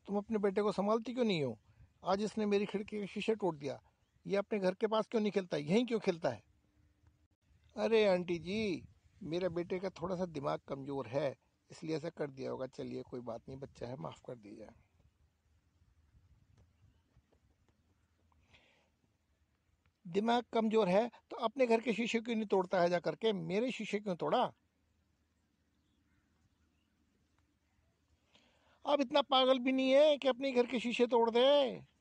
तुम अपने बेटे को संभालती क्यों नहीं हो? आज इसने मेरी खिड़की के शीशे तोड़ दिया। ये अपने घर के पास क्यों नहीं खेलता, यहीं क्यों खेलता है? अरे आंटी जी, मेरे बेटे का थोड़ा सा दिमाग कमजोर है, इसलिए ऐसा कर दिया होगा। चलिए कोई बात नहीं, बच्चा है, माफ कर दीजिए। दिमाग कमजोर है तो अपने घर के शीशे क्यों नहीं तोड़ता है? जा करके मेरे शीशे क्यों तोड़ा? अब इतना पागल भी नहीं है कि अपने घर के शीशे तोड़ दे।